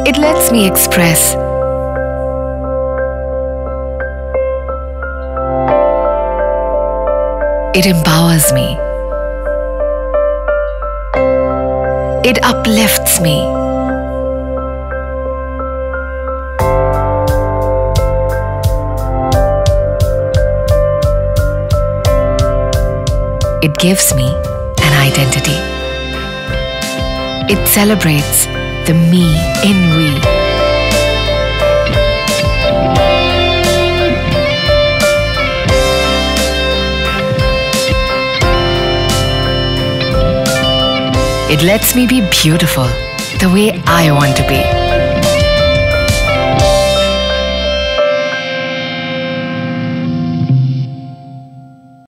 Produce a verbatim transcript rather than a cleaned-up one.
It lets me express. It empowers me. It uplifts me. It gives me an identity. It celebrates the me in we. It lets me be beautiful the way I want to be.